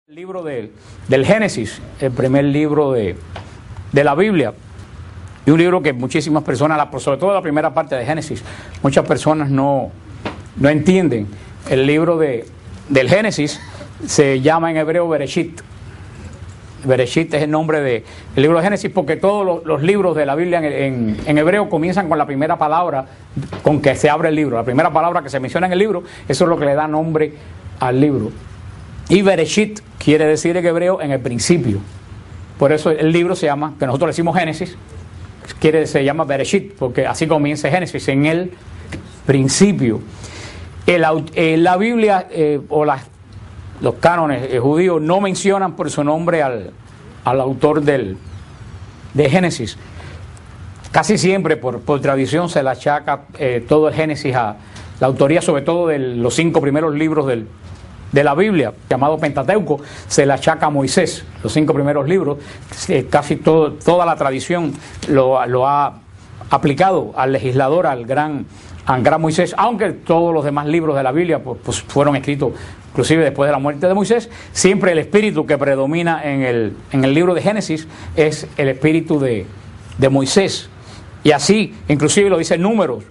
El libro del Génesis, el primer libro de la Biblia, y un libro que muchísimas personas, sobre todo la primera parte de Génesis, muchas personas no entienden. El libro del Génesis se llama en hebreo Bereshit. Bereshit es el nombre del libro de Génesis porque todos los libros de la Biblia en hebreo comienzan con la primera palabra con que se abre el libro. La primera palabra que se menciona en el libro, eso es lo que le da nombre al libro. Y Bereshit quiere decir en hebreo en el principio. Por eso el libro se llama, que nosotros le decimos Génesis, se llama Bereshit, porque así comienza Génesis, en el principio. La Biblia los cánones judíos no mencionan por su nombre al autor de Génesis. Casi siempre por tradición se le achaca todo el Génesis a la autoría, sobre todo de los 5 primeros libros de la Biblia, llamado Pentateuco, se le achaca a Moisés. Los 5 primeros libros, casi toda la tradición lo ha aplicado al legislador, al gran Moisés, aunque todos los demás libros de la Biblia pues fueron escritos inclusive después de la muerte de Moisés. Siempre el espíritu que predomina en el libro de Génesis es el espíritu de Moisés. Y así, inclusive lo dice Números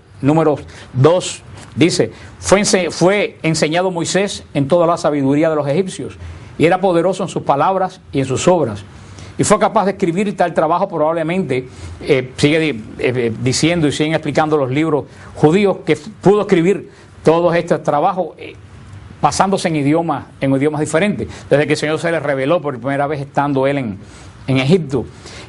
2, dice, fue enseñado Moisés en toda la sabiduría de los egipcios, y era poderoso en sus palabras y en sus obras, y fue capaz de escribir tal trabajo. Probablemente sigue diciendo y siguen explicando los libros judíos que pudo escribir todos estos trabajos basándose en idiomas diferentes, desde que el Señor se les reveló por primera vez estando él en Egipto.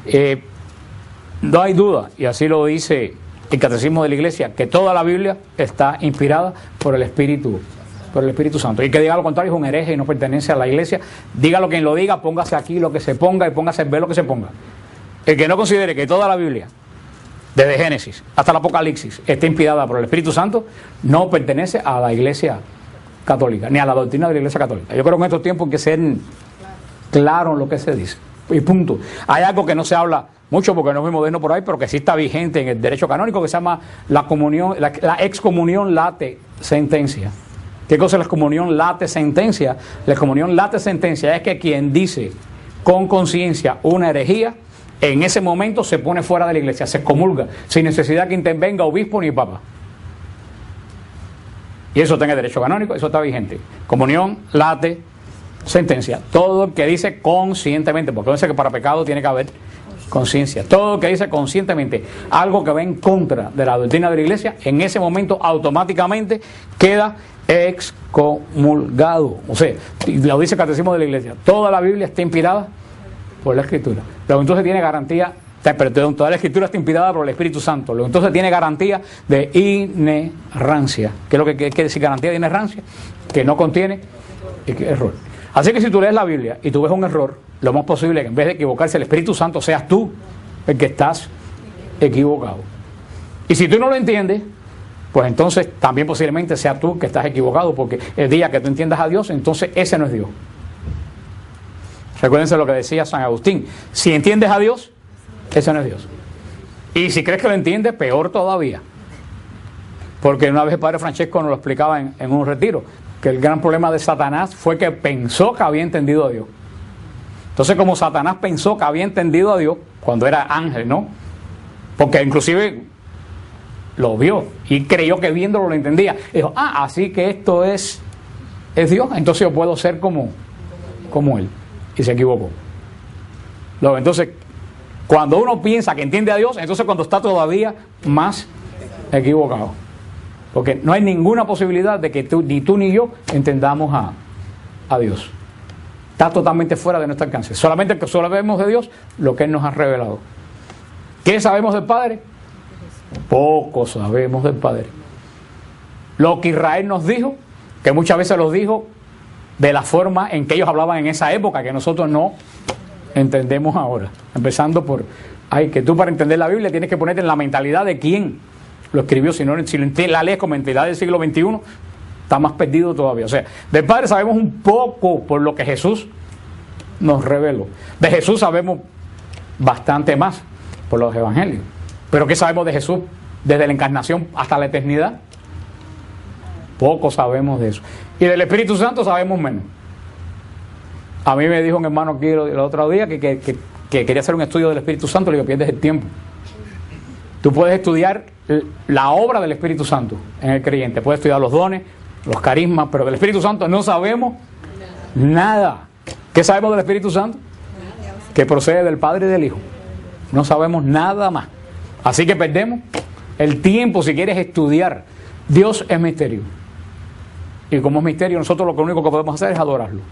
No hay duda, y así lo dice el Catecismo de la Iglesia, que toda la Biblia está inspirada por el Espíritu Santo. Y que diga lo contrario es un hereje y no pertenece a la Iglesia. Dígalo quien lo diga, póngase aquí lo que se ponga y póngase en ver lo que se ponga. El que no considere que toda la Biblia, desde Génesis hasta el Apocalipsis, está inspirada por el Espíritu Santo, no pertenece a la Iglesia católica, ni a la doctrina de la Iglesia católica. Yo creo que en estos tiempos hay que ser claro en lo que se dice. Y punto. Hay algo que no se habla mucho porque no es muy moderno por ahí, pero que sí está vigente en el derecho canónico, que se llama la excomunión late sentencia. ¿Qué cosa es la excomunión late sentencia? La excomunión late sentencia es que quien dice con conciencia una herejía, en ese momento se pone fuera de la iglesia, se excomulga, sin necesidad que intervenga obispo ni papa. Y eso tiene derecho canónico, eso está vigente. Comunión late sentencia. Todo el que dice conscientemente, porque dice que para pecado tiene que haber conciencia. Todo el que dice conscientemente algo que va en contra de la doctrina de la iglesia, en ese momento automáticamente queda excomulgado. O sea, lo dice el Catecismo de la Iglesia, toda la Biblia está inspirada por la Escritura. Pero entonces tiene garantía, toda la Escritura está inspirada por el Espíritu Santo. Luego entonces tiene garantía de inerrancia. ¿Qué es lo que quiere decir garantía de inerrancia? Que no contiene error. Así que si tú lees la Biblia y tú ves un error, lo más posible es que en vez de equivocarse el Espíritu Santo, seas tú el que estás equivocado. Y si tú no lo entiendes, pues entonces también posiblemente sea tú que estás equivocado, porque el día que tú entiendas a Dios, entonces ese no es Dios. Recuérdense lo que decía San Agustín: si entiendes a Dios, ese no es Dios. Y si crees que lo entiendes, peor todavía. Porque una vez el Padre Francesco nos lo explicaba en un retiro, que el gran problema de Satanás fue que pensó que había entendido a Dios. Entonces, como Satanás pensó que había entendido a Dios cuando era ángel, ¿no? Porque inclusive lo vio y creyó que viéndolo lo entendía. Dijo, así que esto es Dios, entonces yo puedo ser como Él. Y se equivocó. Luego, entonces, cuando uno piensa que entiende a Dios, entonces cuando está todavía más equivocado. Porque no hay ninguna posibilidad de que ni tú ni yo entendamos a Dios. Está totalmente fuera de nuestro alcance. Solamente que solo vemos de Dios lo que Él nos ha revelado. ¿Qué sabemos del Padre? Poco sabemos del Padre. Lo que Israel nos dijo, que muchas veces los dijo de la forma en que ellos hablaban en esa época, que nosotros no entendemos ahora. Empezando por, que tú para entender la Biblia tienes que ponerte en la mentalidad de quién lo escribió. Si la lees con mentalidad del siglo XXI, está más perdido todavía. O sea, del Padre sabemos un poco por lo que Jesús nos reveló. De Jesús sabemos bastante más por los evangelios. Pero ¿qué sabemos de Jesús desde la encarnación hasta la eternidad? Poco sabemos de eso. Y del Espíritu Santo sabemos menos. A mí me dijo un hermano aquí el otro día que quería hacer un estudio del Espíritu Santo. Le digo, pierdes el tiempo. Tú puedes estudiar la obra del Espíritu Santo en el creyente. Puedes estudiar los dones, los carismas, pero del Espíritu Santo no sabemos nada. ¿Qué sabemos del Espíritu Santo? Que procede del Padre y del Hijo. No sabemos nada más. Así que perdemos el tiempo si quieres estudiar. Dios es misterio. Y como es misterio, nosotros lo único que podemos hacer es adorarlo.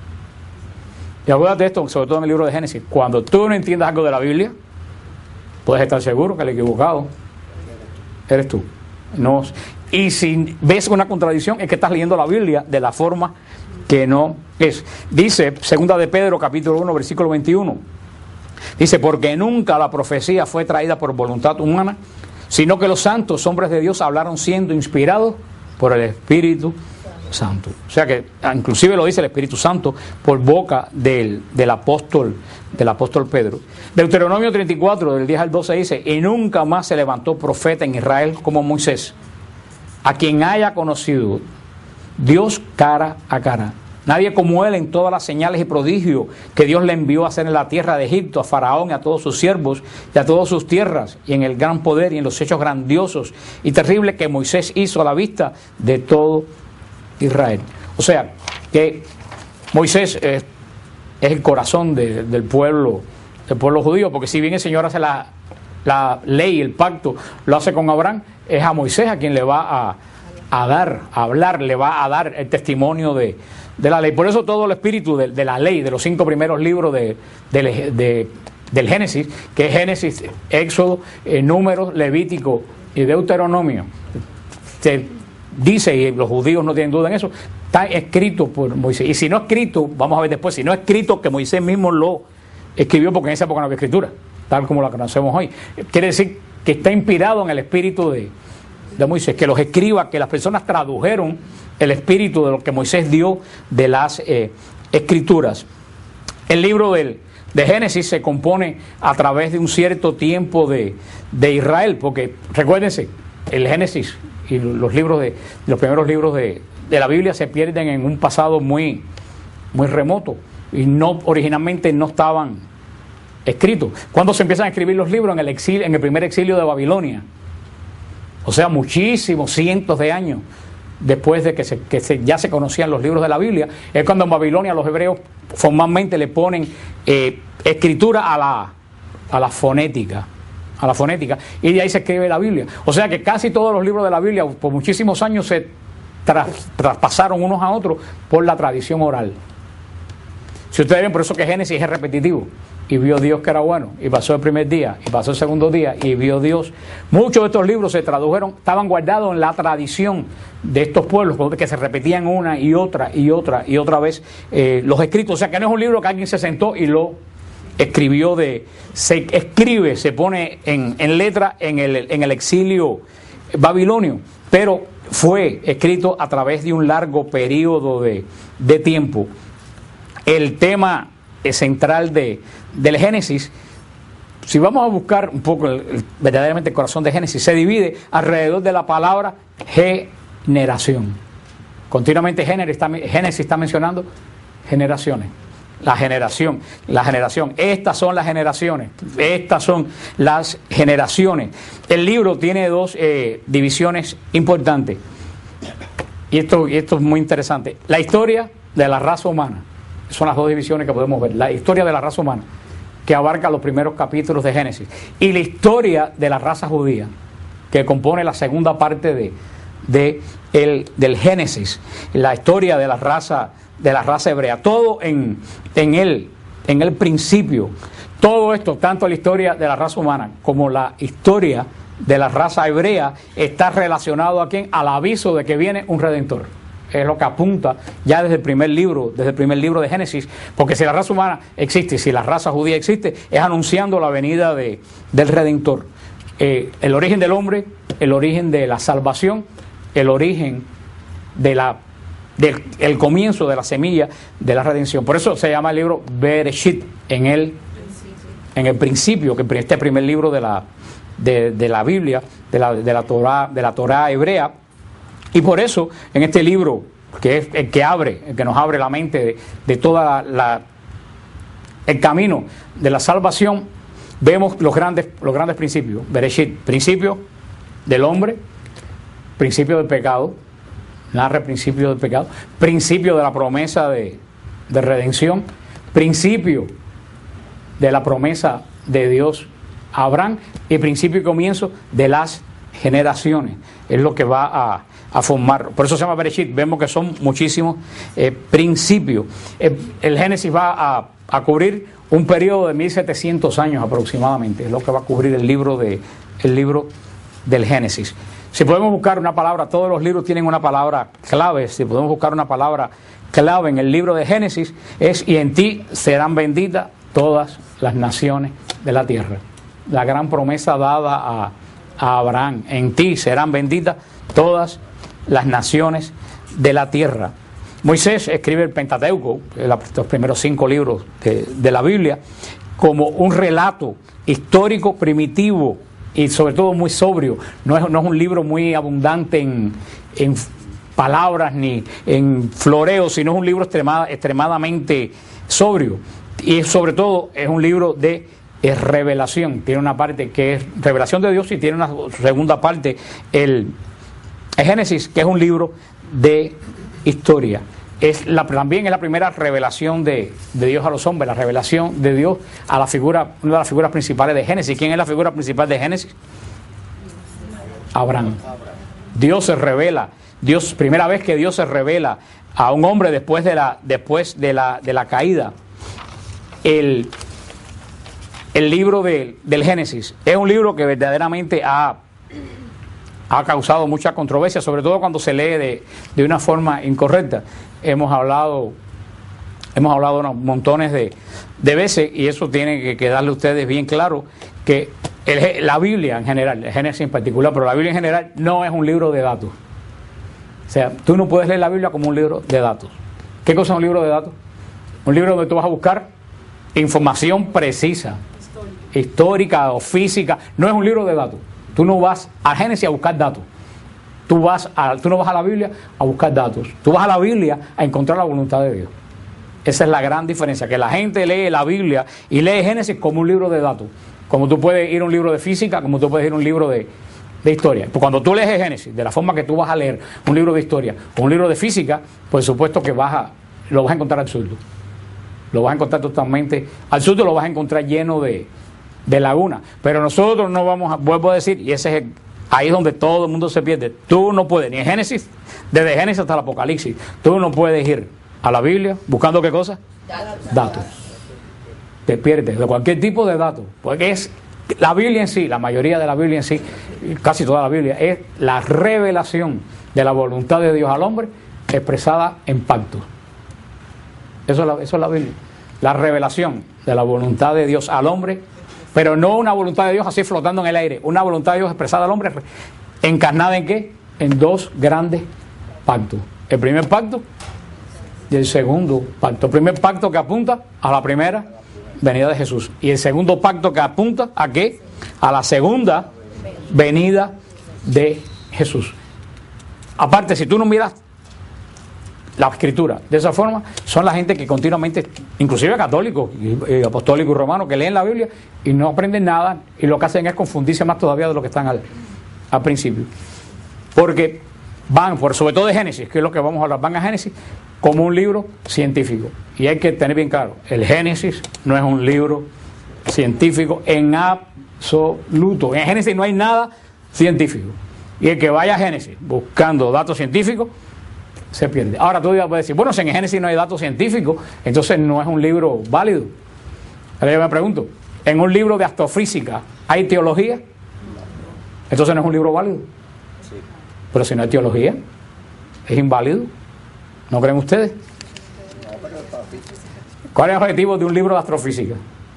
Y acuérdate de esto, sobre todo en el libro de Génesis. Cuando tú no entiendas algo de la Biblia, puedes estar seguro que el equivocado eres tú. No. Y si ves una contradicción, es que estás leyendo la Biblia de la forma que no es. Dice, 2 de Pedro, capítulo 1, versículo 21. Dice, porque nunca la profecía fue traída por voluntad humana, sino que los santos hombres de Dios hablaron siendo inspirados por el Espíritu Santo. O sea que inclusive lo dice el Espíritu Santo por boca del apóstol Pedro. Deuteronomio 34, del 10 al 12 dice, y nunca más se levantó profeta en Israel como Moisés, a quien haya conocido Dios cara a cara. Nadie como él en todas las señales y prodigios que Dios le envió a hacer en la tierra de Egipto, a Faraón y a todos sus siervos y a todas sus tierras, y en el gran poder y en los hechos grandiosos y terribles que Moisés hizo a la vista de todo Israel. O sea, que Moisés es el corazón del pueblo judío, porque si bien el Señor hace la ley, el pacto, lo hace con Abraham, es a Moisés a quien le va a hablar, le va a dar el testimonio de la ley. Por eso todo el espíritu de la ley, de los 5 primeros libros del Génesis, que es Génesis, Éxodo, Números, Levítico y Deuteronomio, se dice, y los judíos no tienen duda en eso, está escrito por Moisés. Y si no escrito, vamos a ver después, si no escrito, que Moisés mismo lo escribió, porque en esa época no había escritura, tal como la conocemos hoy. Quiere decir que está inspirado en el espíritu de Moisés, que los escriba, que las personas tradujeron el espíritu de lo que Moisés dio de las escrituras. El libro de Génesis se compone a través de un cierto tiempo de Israel, porque recuérdense, el Génesis y los primeros libros de la Biblia se pierden en un pasado muy, muy remoto y originalmente no estaban escritos. ¿Cuándo se empiezan a escribir los libros? En el primer exilio de Babilonia. O sea, muchísimos, cientos de años después de que ya se conocían los libros de la Biblia. Es cuando en Babilonia los hebreos formalmente le ponen escritura a la fonética. Y de ahí se escribe la Biblia. O sea que casi todos los libros de la Biblia por muchísimos años se traspasaron unos a otros por la tradición oral. Si ustedes ven, por eso que Génesis es repetitivo. Y vio Dios que era bueno, y pasó el primer día, y pasó el segundo día, y vio Dios. Muchos de estos libros se tradujeron, estaban guardados en la tradición de estos pueblos, que se repetían una y otra vez los escritos. O sea que no es un libro que alguien se sentó y lo escribió se pone en letra en el exilio babilonio, pero fue escrito a través de un largo periodo de tiempo. El tema central del Génesis, si vamos a buscar un poco verdaderamente el corazón de Génesis, se divide alrededor de la palabra generación. Continuamente Génesis está mencionando generaciones. La generación. Estas son las generaciones. El libro tiene 2 divisiones importantes. Y esto es muy interesante. La historia de la raza humana. Son las 2 divisiones que podemos ver. La historia de la raza humana, que abarca los primeros capítulos de Génesis. Y la historia de la raza judía, que compone la segunda parte del Génesis. La historia de la raza hebrea. Todo en el principio. Todo esto, tanto la historia de la raza humana como la historia de la raza hebrea, está relacionado ¿a quién? Al aviso de que viene un Redentor. Es lo que apunta ya desde el primer libro de Génesis, porque si la raza humana existe, si la raza judía existe, es anunciando la venida del Redentor. El origen del hombre, el origen de la salvación, el origen del comienzo de la semilla de la redención. Por eso se llama el libro Bereshit, en el principio, que este primer libro de la Biblia, de la Torá hebrea. Y por eso, en este libro, que es el que nos abre la mente de toda el camino de la salvación, vemos los grandes principios. Bereshit, principio del hombre, principio del pecado, narra el principio del pecado, principio de la promesa de redención, principio de la promesa de Dios a Abraham y principio y comienzo de las generaciones. Es lo que va a formar. Por eso se llama Bereshit. Vemos que son muchísimos principios. El Génesis va a cubrir un periodo de 1700 años aproximadamente. Es lo que va a cubrir el libro del Génesis. Si podemos buscar una palabra, todos los libros tienen una palabra clave. Si podemos buscar una palabra clave en el libro de Génesis, es: y en ti serán benditas todas las naciones de la tierra. La gran promesa dada a Abraham: en ti serán benditas todas las naciones de la tierra. Moisés escribe el Pentateuco, los primeros 5 libros de la Biblia, como un relato histórico primitivo y sobre todo muy sobrio. No es un libro muy abundante en palabras ni en floreos, sino es un libro extremadamente sobrio. Y sobre todo es un libro de revelación. Tiene una parte que es revelación de Dios y tiene una segunda parte, el Génesis, que es un libro de historia. También es la primera revelación de Dios a los hombres, la revelación de Dios a la figura, una de las figuras principales de Génesis. ¿Quién es la figura principal de Génesis? Abraham. Dios se revela, primera vez que Dios se revela a un hombre después de la caída. El libro del Génesis es un libro que verdaderamente ha causado mucha controversia, sobre todo cuando se lee de una forma incorrecta. Hemos hablado unos montones de veces, y eso tiene que quedarle a ustedes bien claro, que la Biblia en general, el Génesis en particular, pero la Biblia en general no es un libro de datos. O sea, tú no puedes leer la Biblia como un libro de datos. ¿Qué cosa es un libro de datos? Un libro donde tú vas a buscar información precisa, histórica o física. No es un libro de datos. Tú no vas a Génesis a buscar datos. Tú no vas a la Biblia a buscar datos. Tú vas a la Biblia a encontrar la voluntad de Dios. Esa es la gran diferencia, que la gente lee la Biblia y lee Génesis como un libro de datos. Como tú puedes ir a un libro de física, como tú puedes ir a un libro de historia. Pues cuando tú lees Génesis, de la forma que tú vas a leer un libro de historia o un libro de física, por supuesto que lo vas a encontrar absurdo. Lo vas a encontrar totalmente absurdo, lo vas a encontrar lleno de lagunas. Pero nosotros no vuelvo a decir, y ese es ahí es donde todo el mundo se pierde. Tú no puedes, ni en Génesis, desde Génesis hasta el Apocalipsis, tú no puedes ir a la Biblia buscando ¿qué cosa? Datos. Te pierdes de cualquier tipo de datos, porque es la Biblia en sí, la mayoría de la Biblia en sí, casi toda la Biblia, es la revelación de la voluntad de Dios al hombre expresada en pactos. Eso es la Biblia. La revelación de la voluntad de Dios al hombre, pero no una voluntad de Dios así flotando en el aire, una voluntad de Dios expresada al hombre, encarnada ¿en qué? En 2 grandes pactos. El primer pacto y el segundo pacto. El primer pacto que apunta a la primera venida de Jesús. Y el segundo pacto que apunta ¿a qué? A la segunda venida de Jesús. Aparte, si tú no miras la escritura de esa forma, son la gente que continuamente, inclusive católicos y apostólicos y romanos, que leen la Biblia y no aprenden nada, y lo que hacen es confundirse más todavía de lo que están al principio. Porque van, sobre todo de Génesis, que es lo que vamos a hablar, van a Génesis como un libro científico. Y hay que tener bien claro, el Génesis no es un libro científico en absoluto. En Génesis no hay nada científico. Y el que vaya a Génesis buscando datos científicos, se pierde. Ahora tú puedes decir, bueno, si en Génesis no hay datos científicos, entonces no es un libro válido. Ahora yo me pregunto, ¿en un libro de astrofísica hay teología? Entonces no es un libro válido. Pero si no hay teología, es inválido. ¿No creen ustedes? ¿Cuál es el objetivo de un libro de astrofísica?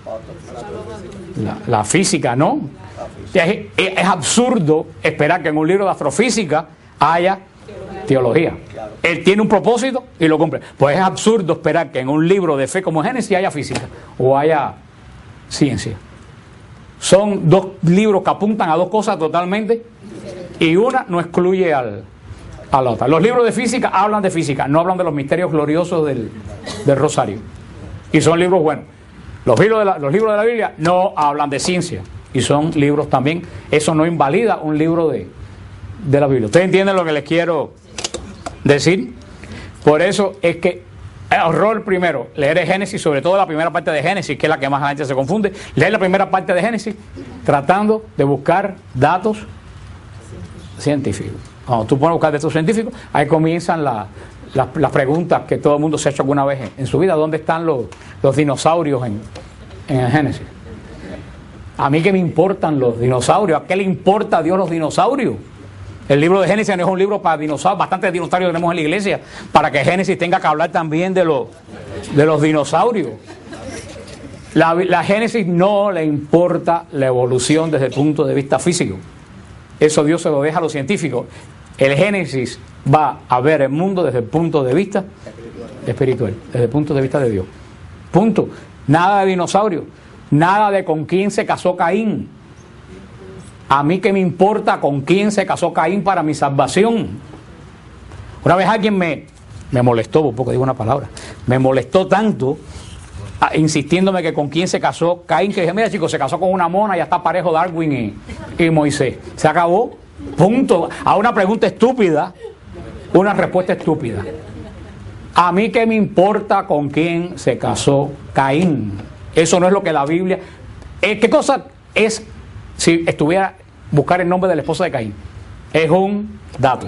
La física, ¿no? Es absurdo esperar que en un libro de astrofísica haya teología. Él tiene un propósito y lo cumple. Pues es absurdo esperar que en un libro de fe como Génesis haya física o haya ciencia. Son 2 libros que apuntan a 2 cosas totalmente, y una no excluye a la otra. Los libros de física hablan de física, no hablan de los misterios gloriosos del rosario. Y son libros buenos. Los libros de la Biblia no hablan de ciencia y son libros también. Eso no invalida un libro de la Biblia. ¿Ustedes entienden lo que les quiero decir? Por eso es que error primero, leer el Génesis, sobre todo la primera parte de Génesis, que es la que más la gente se confunde. Leer la primera parte de Génesis tratando de buscar datos científicos. Cuando tú pones a buscar datos científicos, ahí comienzan las preguntas que todo el mundo se ha hecho alguna vez en su vida. ¿Dónde están los dinosaurios en el Génesis? ¿A mí qué me importan los dinosaurios? ¿A qué le importa a Dios los dinosaurios? El libro de Génesis no es un libro para dinosaurios. Bastantes dinosaurios tenemos en la iglesia para que Génesis tenga que hablar también de los dinosaurios. La Génesis no le importa la evolución desde el punto de vista físico. Eso Dios se lo deja a los científicos. El Génesis va a ver el mundo desde el punto de vista espiritual, desde el punto de vista de Dios. Punto. Nada de dinosaurio, nada de con quién se casó Caín. A mí que me importa con quién se casó Caín para mi salvación. Una vez alguien me molestó, por poco digo una palabra, me molestó tanto, insistiéndome que con quién se casó Caín, que dije, mira chicos, se casó con una mona, ya está parejo Darwin y Moisés. Se acabó, punto. A una pregunta estúpida, una respuesta estúpida. A mí que me importa con quién se casó Caín. Eso no es lo que la Biblia... ¿Qué cosa es si estuviera buscar el nombre de la esposa de Caín? Es un dato.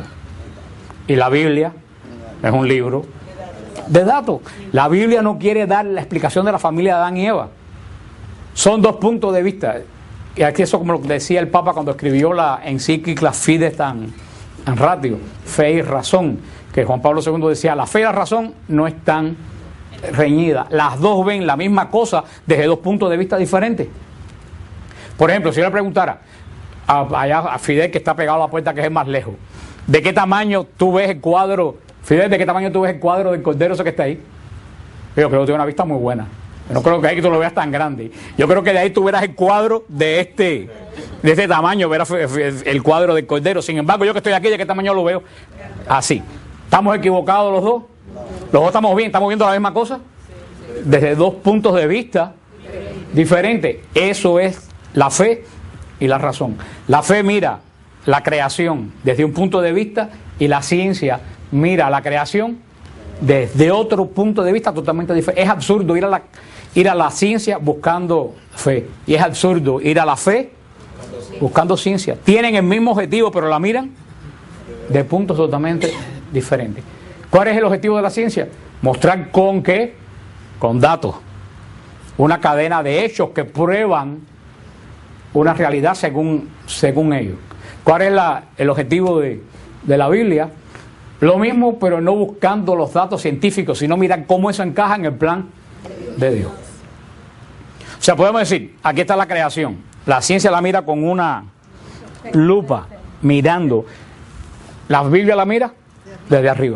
Y la Biblia es un libro de datos. La Biblia no quiere dar la explicación de la familia de Adán y Eva. Son dos puntos de vista. Y aquí eso como lo decía el Papa cuando escribió la encíclica Fides tan Ratio, fe y razón, que Juan Pablo II decía, la fe y la razón no están reñidas. Las dos ven la misma cosa desde dos puntos de vista diferentes. Por ejemplo, si yo le preguntara allá a Fidel, que está pegado a la puerta, que es el más lejos, ¿de qué tamaño tú ves el cuadro? Fidel, ¿de qué tamaño tú ves el cuadro del cordero ese que está ahí? Yo creo que tiene una vista muy buena. Yo no creo que ahí tú lo veas tan grande. Yo creo que de ahí tú verás el cuadro de este tamaño, verás el cuadro del cordero. Sin embargo, yo que estoy aquí, ¿de qué tamaño lo veo? Así. ¿Estamos equivocados los dos? ¿Los dos estamos bien? ¿Estamos viendo la misma cosa? Desde dos puntos de vista diferentes. Eso es la fe y la razón. La fe mira la creación desde un punto de vista y la ciencia mira la creación desde otro punto de vista totalmente diferente. Es absurdo ir a la ciencia buscando fe y es absurdo ir a la fe buscando ciencia. Tienen el mismo objetivo, pero la miran de puntos totalmente diferentes. ¿Cuál es el objetivo de la ciencia? Mostrar con qué, con datos, una cadena de hechos que prueban una realidad según ellos. ¿Cuál es el objetivo de la Biblia? Lo mismo, pero no buscando los datos científicos, sino mirar cómo eso encaja en el plan de Dios. O sea, podemos decir, aquí está la creación. La ciencia la mira con una lupa, mirando. La Biblia la mira desde arriba.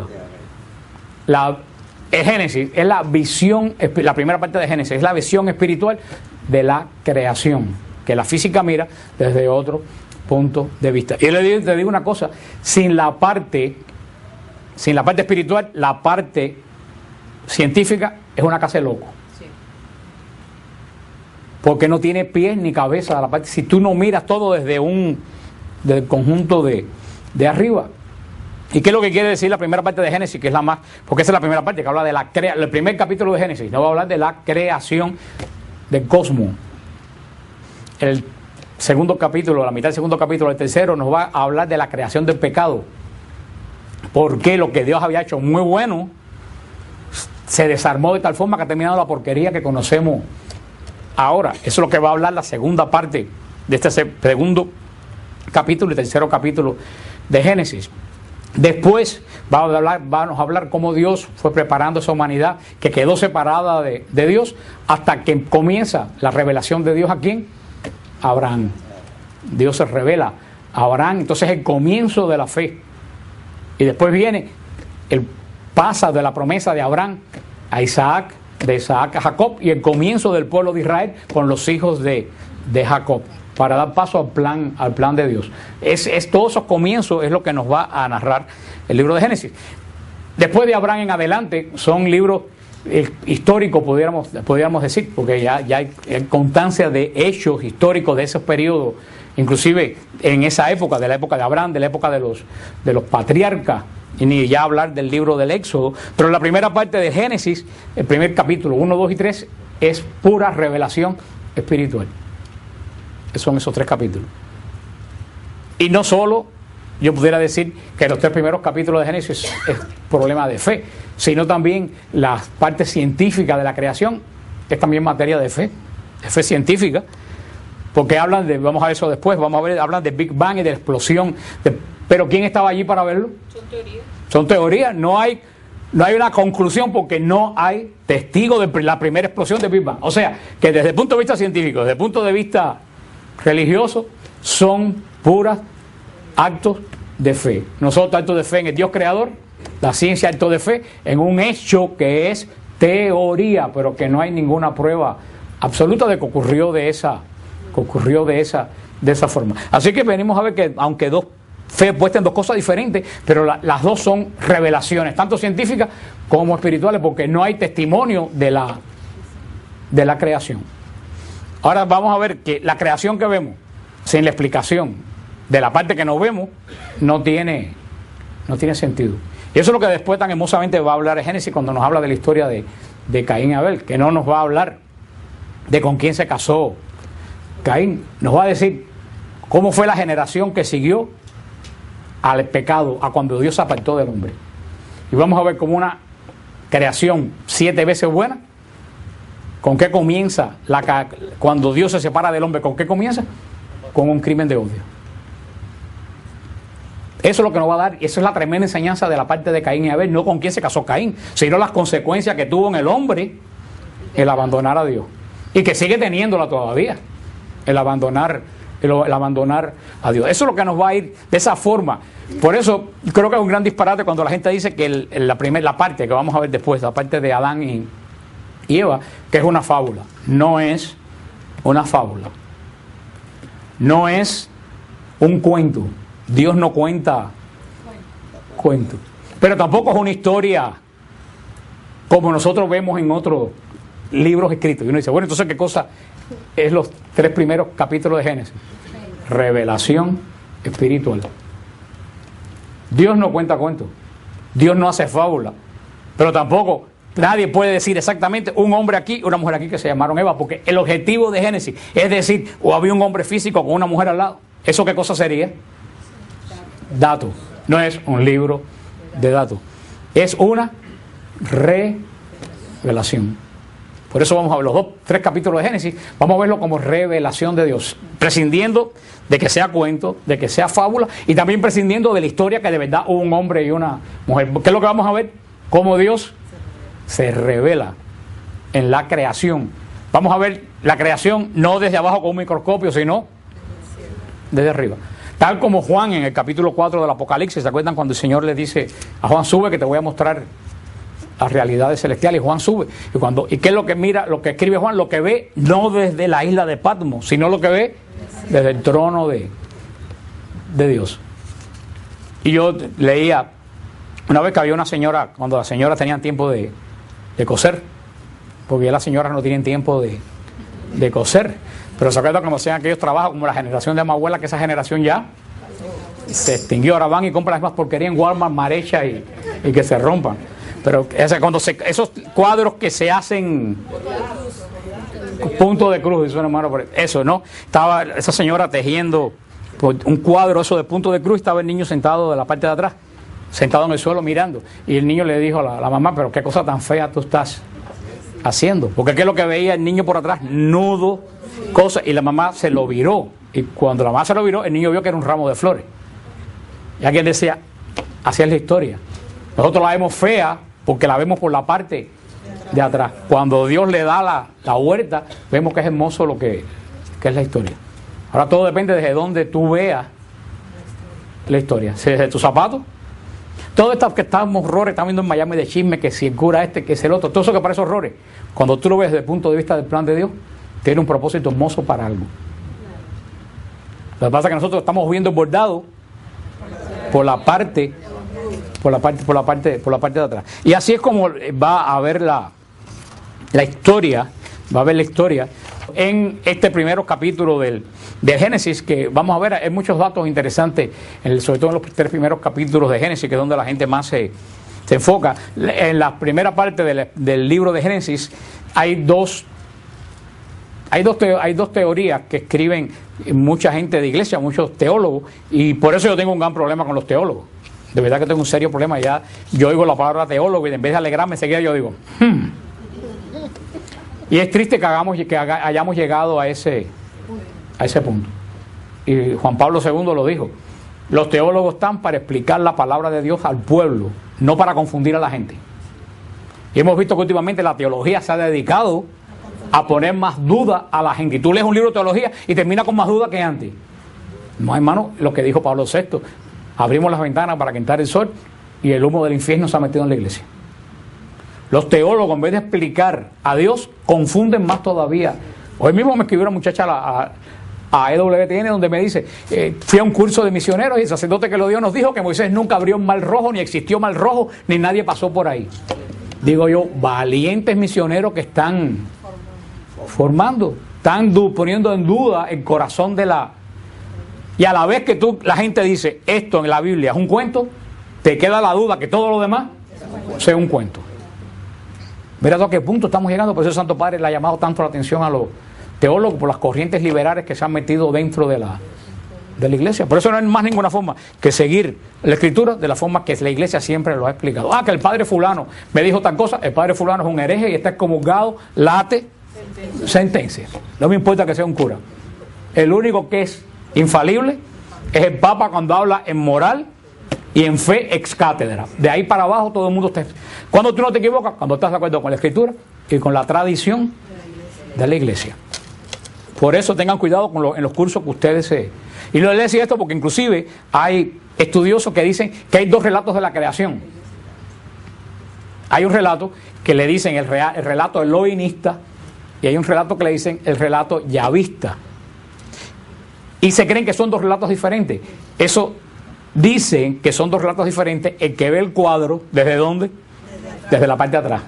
El Génesis es la visión, la primera parte de Génesis es la visión espiritual de la creación, que la física mira desde otro punto de vista. Y le digo una cosa, sin la parte espiritual, la parte científica es una casa de loco. Porque no tiene pies ni cabeza la parte. Si tú no miras todo desde el conjunto de arriba. ¿Y qué es lo que quiere decir la primera parte de Génesis? Que es la más, porque esa es la primera parte que habla de el primer capítulo de Génesis. No va a hablar de la creación del cosmos. El segundo capítulo, la mitad del segundo capítulo, el tercero, nos va a hablar de la creación del pecado. Porque lo que Dios había hecho muy bueno se desarmó de tal forma que ha terminado la porquería que conocemos ahora. Eso es lo que va a hablar la segunda parte de este segundo capítulo y tercero capítulo de Génesis. Después vamos a hablar cómo Dios fue preparando esa humanidad que quedó separada de Dios hasta que comienza la revelación de Dios. ¿A quién? A Abraham. Dios se revela a Abraham, entonces el comienzo de la fe. Y después viene el paso de la promesa de Abraham a Isaac, de Isaac a Jacob, y el comienzo del pueblo de Israel con los hijos de Jacob, para dar paso al plan de Dios. Todos esos comienzos es lo que nos va a narrar el libro de Génesis. Después de Abraham en adelante son libros histórico, podríamos decir, porque ya hay constancia de hechos históricos de esos periodos, inclusive en esa época, de la época de Abraham, de la época de los patriarcas, y ni ya hablar del libro del Éxodo. Pero la primera parte de Génesis, el primer capítulo 1, 2 y 3, es pura revelación espiritual. Son esos 3 capítulos. Y no solo yo pudiera decir que los 3 primeros capítulos de Génesis es problema de fe, sino también la parte científica de la creación es también materia de fe científica, porque hablan de, vamos a ver eso después, hablan de Big Bang y de la explosión, pero ¿quién estaba allí para verlo? Son teorías, no hay una conclusión porque no hay testigo de la primera explosión de Big Bang. O sea, que desde el punto de vista científico, desde el punto de vista religioso, son puras actos de fe. Nosotros actos de fe en el Dios creador, la ciencia actos de fe en un hecho que es teoría, pero que no hay ninguna prueba absoluta de que ocurrió de esa forma. Así que venimos a ver que aunque fe puesta en 2 cosas diferentes, pero las 2 son revelaciones, tanto científicas como espirituales, porque no hay testimonio de la creación. Ahora vamos a ver que la creación que vemos, sin la explicación de la parte que no vemos, no tiene sentido. Y eso es lo que después tan hermosamente va a hablar en Génesis cuando nos habla de la historia de Caín y Abel, que no nos va a hablar de con quién se casó Caín, nos va a decir cómo fue la generación que siguió al pecado, a cuando Dios se apartó del hombre. Y vamos a ver cómo una creación 7 veces buena, ¿con qué comienza? Cuando Dios se separa del hombre, ¿con qué comienza? Con un crimen de odio. Eso es lo que nos va a dar, y eso es la tremenda enseñanza de la parte de Caín y Abel, no con quién se casó Caín, sino las consecuencias que tuvo en el hombre el abandonar a Dios, y que sigue teniéndola todavía, el abandonar a Dios. Eso es lo que nos va a ir de esa forma. Por eso creo que es un gran disparate cuando la gente dice que la parte que vamos a ver después, la parte de Adán y Eva, que es una fábula. No es una fábula, no es un cuento. Dios no cuenta cuentos, pero tampoco es una historia como nosotros vemos en otros libros escritos. Y uno dice, bueno, entonces ¿qué cosa es los 3 primeros capítulos de Génesis? Revelación espiritual. Dios no cuenta cuentos, Dios no hace fábula, pero tampoco nadie puede decir exactamente un hombre aquí, una mujer aquí que se llamaron Eva, porque el objetivo de Génesis es decir, o había un hombre físico con una mujer al lado. ¿Eso qué cosa sería? Datos. No es un libro de datos, es una revelación. Por eso vamos a ver los 3 capítulos de Génesis, vamos a verlo como revelación de Dios, prescindiendo de que sea cuento, de que sea fábula, y también prescindiendo de la historia que de verdad hubo un hombre y una mujer. ¿Qué es lo que vamos a ver? Cómo Dios se revela en la creación. Vamos a ver la creación no desde abajo con un microscopio, sino desde arriba. Tal como Juan en el capítulo 4 del Apocalipsis, ¿se acuerdan cuando el Señor le dice a Juan, sube que te voy a mostrar las realidades celestiales? Y Juan sube. ¿Y qué es lo que mira, lo que escribe Juan? Lo que ve no desde la isla de Patmos, sino lo que ve desde el trono de Dios. Y yo leía una vez que había una señora, cuando las señoras tenían tiempo de coser, porque ya las señoras no tienen tiempo de coser. Pero se acuerdan cuando hacían aquellos trabajos como la generación de mi abuela, que esa generación ya se extinguió. Ahora van y compran las más porquerías en Walmart, Marecha y que se rompan. Pero esos cuadros que se hacen punto de cruz, dice un hermano, eso, ¿no? Estaba esa señora tejiendo un cuadro eso de punto de cruz, estaba el niño sentado de la parte de atrás, sentado en el suelo mirando. Y el niño le dijo a la mamá, pero qué cosa tan fea tú estás haciendo. Porque ¿qué es lo que veía el niño por atrás? Nudo, cosas, y la mamá se lo viró. Y cuando la mamá se lo viró, el niño vio que era un ramo de flores. Y alguien decía, así es la historia. Nosotros la vemos fea porque la vemos por la parte de atrás. Cuando Dios le da la vuelta, vemos que es hermoso lo que es la historia. Ahora todo depende desde dónde tú veas la historia. Si desde tus zapatos, todo esto que estamos horrores, estamos viendo en Miami de chisme, que si el cura este, que es el otro, todo eso que parece horrores, cuando tú lo ves desde el punto de vista del plan de Dios, tiene un propósito hermoso para algo. Lo que pasa es que nosotros estamos viendo bordado por la parte de atrás. Y así es como va a haber la la historia, va a ver la historia en este primer capítulo del Génesis, que vamos a ver, hay muchos datos interesantes, sobre todo en los 3 primeros capítulos de Génesis, que es donde la gente más se enfoca. En la primera parte del libro de Génesis hay dos teorías que escriben mucha gente de iglesia, muchos teólogos, y por eso yo tengo un gran problema con los teólogos. De verdad que tengo un serio problema. Ya yo oigo la palabra teólogo y en vez de alegrarme enseguida yo digo Y es triste que hayamos llegado a ese punto. Y Juan Pablo II lo dijo: los teólogos están para explicar la palabra de Dios al pueblo, no para confundir a la gente. Y hemos visto que últimamente la teología se ha dedicado a poner más duda a la gente. Y tú lees un libro de teología y termina con más duda que antes. No, hermano, lo que dijo Pablo VI: abrimos las ventanas para que entre el sol y el humo del infierno se ha metido en la iglesia. Los teólogos, en vez de explicar a Dios, confunden más todavía. Hoy mismo me escribió una muchacha a EWTN donde me dice: fui a un curso de misioneros y el sacerdote que lo dio nos dijo que Moisés nunca abrió un mar rojo, ni existió mar rojo, ni nadie pasó por ahí. Digo yo, valientes misioneros que están formando, están poniendo en duda el corazón de la... Y a la vez que la gente dice esto en la Biblia es un cuento, te queda la duda que todo lo demás sea un cuento. Mira a qué punto estamos llegando. Por eso el Santo Padre le ha llamado tanto la atención a los teólogos por las corrientes liberales que se han metido dentro de la iglesia. Por eso no hay más ninguna forma que seguir la Escritura de la forma que la iglesia siempre lo ha explicado. Que el padre fulano me dijo tal cosa, el padre fulano es un hereje y está excomulgado, late, sentencia. No me importa que sea un cura. El único que es infalible es el Papa cuando habla en moral y en fe ex cátedra. De ahí para abajo todo el mundo está... Cuando tú no te equivocas, cuando estás de acuerdo con la Escritura y con la tradición de la iglesia. Por eso tengan cuidado en los cursos que ustedes se... Y les decía esto porque inclusive hay estudiosos que dicen que hay 2 relatos de la creación. Hay un relato que le dicen el relato elohimista y hay un relato que le dicen el relato yavista. Y se creen que son 2 relatos diferentes. Eso dicen que son 2 relatos diferentes el que ve el cuadro, ¿desde dónde? Desde la parte de atrás.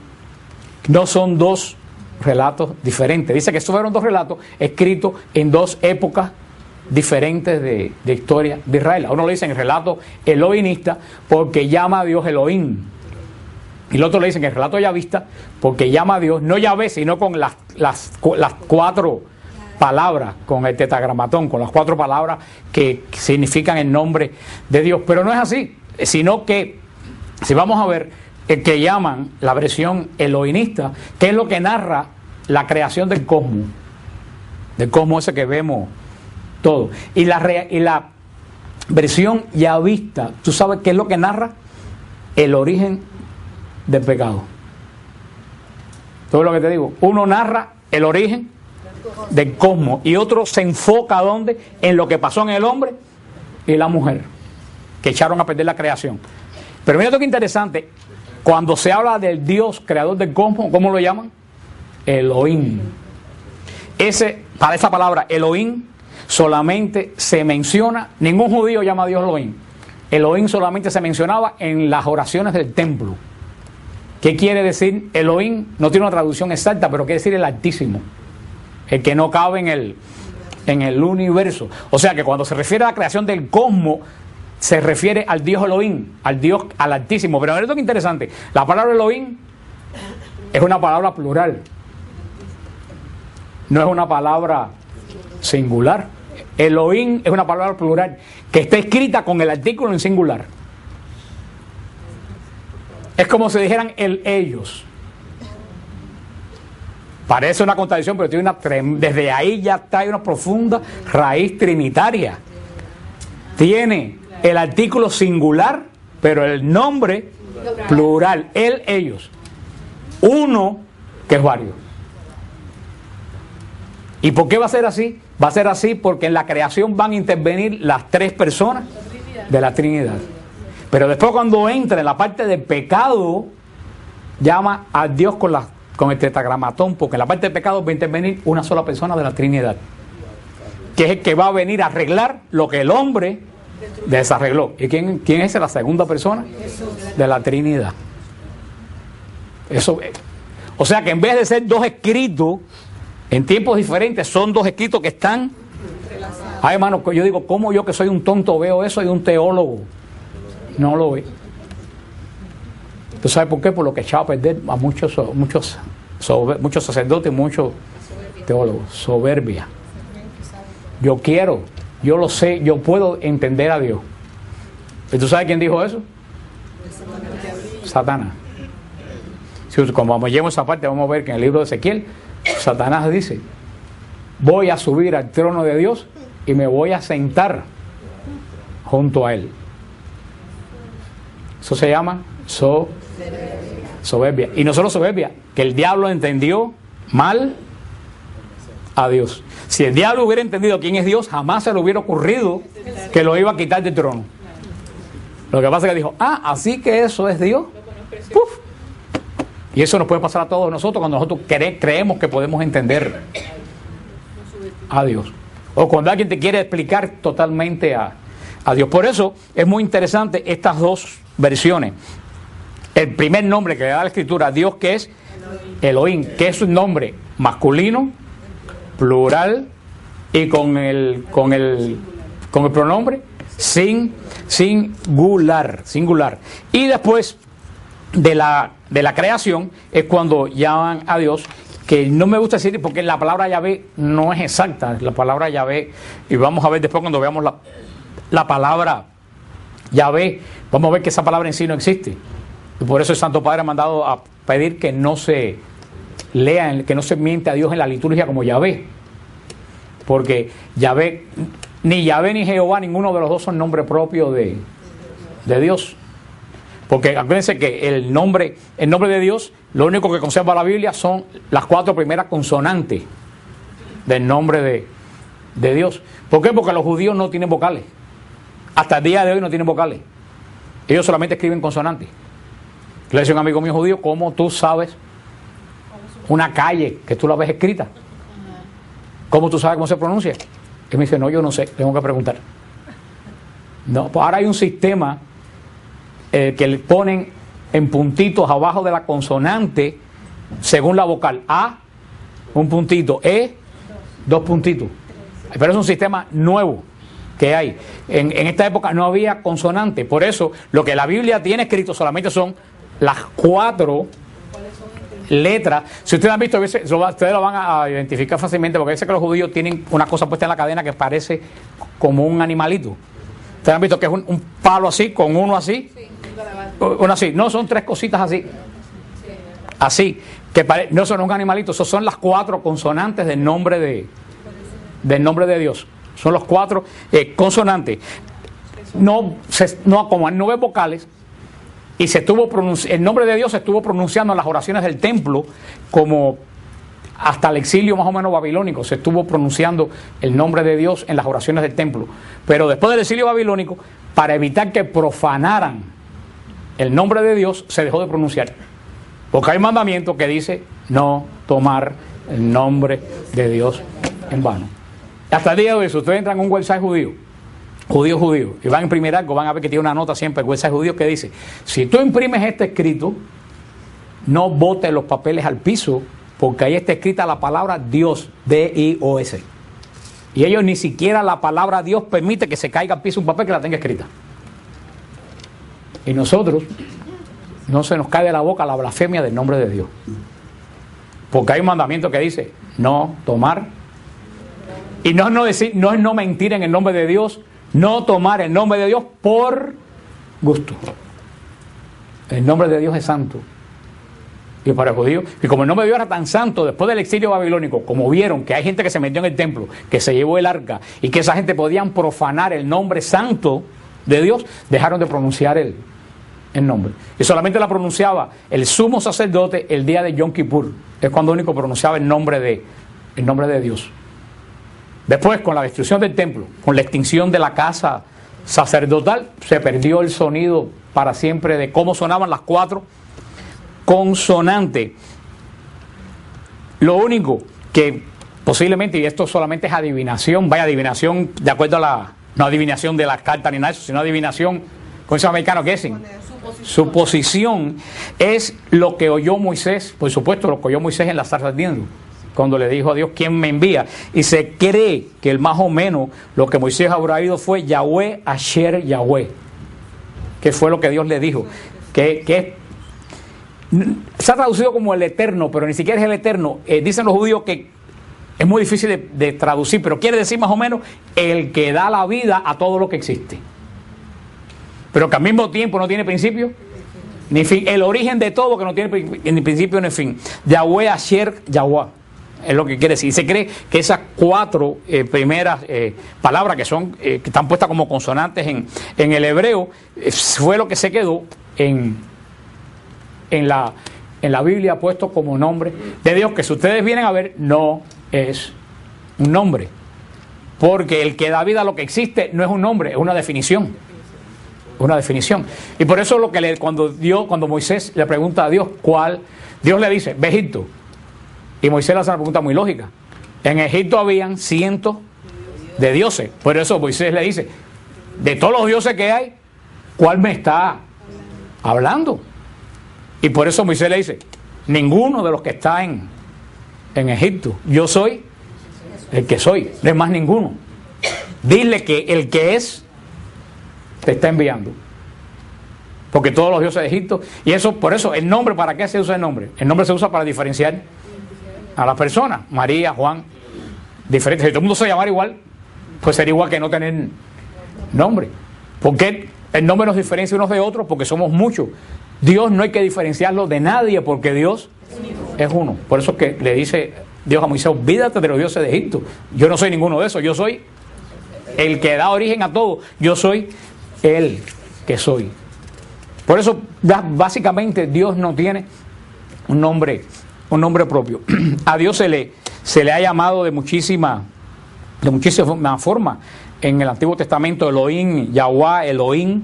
No son 2 relatos diferentes. Dice que fueron 2 relatos escritos en 2 épocas diferentes de historia de Israel. A uno le dicen el relato elohimista porque llama a Dios Elohim. Y el otro le dicen el relato yavista porque llama a Dios, no Yahvé, sino con las 4 palabras, con el tetragramatón, con las 4 palabras que significan el nombre de Dios. Pero no es así, sino que si vamos a ver el que llaman la versión elohimista, que es lo que narra la creación del cosmos ese que vemos todo, y la versión yavista, ¿tú sabes qué es lo que narra? El origen del pecado. Todo lo que te digo, uno narra el origen del cosmos y otro se enfoca ¿dónde? En lo que pasó en el hombre y la mujer, que echaron a perder la creación. Pero mira qué interesante, cuando se habla del Dios creador del cosmos, ¿cómo lo llaman? Elohim. Para esa palabra Elohim solamente se menciona, ningún judío llama a Dios Elohim. Elohim solamente se mencionaba en las oraciones del templo. ¿Qué quiere decir Elohim? No tiene una traducción exacta, pero quiere decir el Altísimo, el que no cabe en el universo. O sea que cuando se refiere a la creación del cosmos, se refiere al Dios Elohim, al Altísimo. Pero esto es interesante, la palabra Elohim es una palabra plural, no es una palabra singular. Elohim es una palabra plural que está escrita con el artículo en singular. Es como si dijeran ellos. Parece una contradicción, pero tiene desde ahí ya hay una profunda raíz trinitaria. Tiene el artículo singular, pero el nombre plural. Ellos. Uno que es varios. ¿Y por qué va a ser así? Va a ser así porque en la creación van a intervenir las 3 personas de la Trinidad. Pero después cuando entra en la parte del pecado, llama a Dios con el tetragramatón, porque en la parte del pecado va a intervenir una sola persona de la Trinidad, que es el que va a venir a arreglar lo que el hombre desarregló. ¿Y quién es la segunda persona? De la Trinidad. O sea que en vez de ser dos escritos en tiempos diferentes, son dos escritos que están. Ay, hermano, yo digo, ¿cómo yo que soy un tonto veo eso y un teólogo no lo ve? ¿Tú sabes por qué? Por lo que echaba a perder a muchos sacerdotes, muchos teólogos. Soberbia. Yo quiero, yo lo sé, yo puedo entender a Dios. ¿Y tú sabes quién dijo eso? Satanás. Si cuando lleguemos a esa parte vamos a ver que en el libro de Ezequiel Satanás dice: voy a subir al trono de Dios y me voy a sentar junto a él. Eso se llama soberbia. Y no solo soberbia, que el diablo entendió mal a Dios. Si el diablo hubiera entendido quién es Dios, jamás se le hubiera ocurrido que lo iba a quitar del trono. Lo que pasa es que dijo: así que eso es Dios. ¡Puf! Y eso nos puede pasar a todos nosotros cuando nosotros creemos que podemos entender a Dios. O cuando alguien te quiere explicar totalmente a Dios. Por eso es muy interesante estas dos versiones. El primer nombre que le da la Escritura a Dios, que es Elohim, que es un nombre masculino, plural y con el pronombre singular. Y después de la creación es cuando llaman a Dios, que no me gusta decir porque la palabra Yahvé no es exacta. La palabra Yahvé, y vamos a ver después cuando veamos la palabra Yahvé, vamos a ver que esa palabra en sí no existe. Y por eso el Santo Padre ha mandado a pedir que no se lea, que no se miente a Dios en la liturgia como Yahvé. Porque Yahvé, ni Yahvé ni Jehová, ninguno de los dos son nombre propio de Dios. Porque acuérdense que el nombre de Dios, lo único que conserva la Biblia son las 4 primeras consonantes del nombre de Dios. ¿Por qué? Porque los judíos no tienen vocales. Hasta el día de hoy no tienen vocales. Ellos solamente escriben consonantes. Le decía a un amigo mío judío: ¿cómo tú sabes una calle que tú la ves escrita? ¿Cómo tú sabes cómo se pronuncia? Y me dice: no, yo no sé, tengo que preguntar. No, pues ahora hay un sistema que le ponen en puntitos abajo de la consonante según la vocal. A, un puntito. E, 2 puntitos. Pero es un sistema nuevo que hay. En esta época no había consonante. Por eso lo que la Biblia tiene escrito solamente son las 4 letras. Si ustedes han visto, ustedes lo van a identificar fácilmente, porque dice que los judíos tienen una cosa puesta en la cadena que parece como un animalito. Ustedes han visto que es un palo así, con uno así, uno así. No, son 3 cositas así. Así, que no son un animalito, esos son las 4 consonantes del nombre de Dios. Son los 4 consonantes. No, como no ve vocales, y el nombre de Dios se estuvo pronunciando en las oraciones del templo, como hasta el exilio más o menos babilónico, se estuvo pronunciando el nombre de Dios en las oraciones del templo. Pero después del exilio babilónico, para evitar que profanaran el nombre de Dios, se dejó de pronunciar. Porque hay un mandamiento que dice: no tomar el nombre de Dios en vano. Hasta el día de hoy, si ustedes entran en un website judío, y van a imprimir algo, van a ver que tiene una nota siempre, el website judío, que dice: si tú imprimes este escrito, no botes los papeles al piso, porque ahí está escrita la palabra Dios, D-I-O-S. Y ellos ni siquiera la palabra Dios permite que se caiga al piso un papel que la tenga escrita. Y nosotros, no se nos cae de la boca la blasfemia del nombre de Dios. Porque hay un mandamiento que dice: no tomar. Y no es no mentir en el nombre de Dios, no tomar el nombre de Dios por gusto. El nombre de Dios es santo. Y para el judío, y como el nombre de Dios era tan santo, después del exilio babilónico, como vieron que hay gente que se metió en el templo, que se llevó el arca, y que esa gente podían profanar el nombre santo de Dios, dejaron de pronunciar el nombre. Y solamente la pronunciaba el sumo sacerdote el día de Yom Kippur. Es cuando único pronunciaba el nombre de Dios. Después, con la destrucción del templo, con la extinción de la casa sacerdotal, se perdió el sonido para siempre de cómo sonaban las 4 consonantes. Lo único que posiblemente, y esto solamente es adivinación, adivinación de acuerdo a no adivinación de las cartas ni nada de eso, sino adivinación, con ese americano guessing, Su posición es lo que oyó Moisés, por supuesto, lo que oyó Moisés en la zarza ardiendo, cuando le dijo a Dios, ¿quién me envía? Y se cree que más o menos lo que Moisés habrá oído fue Yahweh Asher Yahweh, que fue lo que Dios le dijo, que se ha traducido como el Eterno, pero ni siquiera es el Eterno. Dicen los judíos que es muy difícil de traducir, pero quiere decir más o menos el que da la vida a todo lo que existe, pero que al mismo tiempo no tiene principio ni fin, el origen de todo que no tiene ni principio ni fin. Yahweh Asher Yahweh es lo que quiere decir. Y se cree que esas cuatro primeras palabras que están puestas como consonantes en el hebreo fue lo que se quedó en la Biblia puesto como nombre de Dios, que si ustedes vienen a ver no es un nombre, porque el que da vida a lo que existe no es un nombre, es una definición. Una definición. Y por eso cuando Moisés le pregunta a Dios Dios le dice, ve a Egipto. Y Moisés le hace una pregunta muy lógica. En Egipto habían cientos de dioses. Por eso Moisés le dice, de todos los dioses que hay, ¿cuál me está hablando? Y por eso Moisés le dice, ninguno de los que está en Egipto. Yo soy el que soy, no es más ninguno. Dile que el que es te está enviando, porque todos los dioses de Egipto, y eso, por eso el nombre, ¿para qué se usa el nombre? El nombre se usa para diferenciar a las personas. María, Juan, diferentes. Si todo el mundo se llamara igual, pues sería igual que no tener nombre. ¿Por qué el nombre nos diferencia unos de otros? Porque somos muchos. Dios no hay que diferenciarlo de nadie, porque Dios es uno. Por eso que le dice Dios a Moisés, olvídate de los dioses de Egipto, yo no soy ninguno de esos, yo soy el que da origen a todo, yo soy el que soy. Por eso básicamente Dios no tiene un nombre propio. A Dios se le ha llamado de muchísima forma. En el Antiguo Testamento, Elohim, Yahweh, Elohim,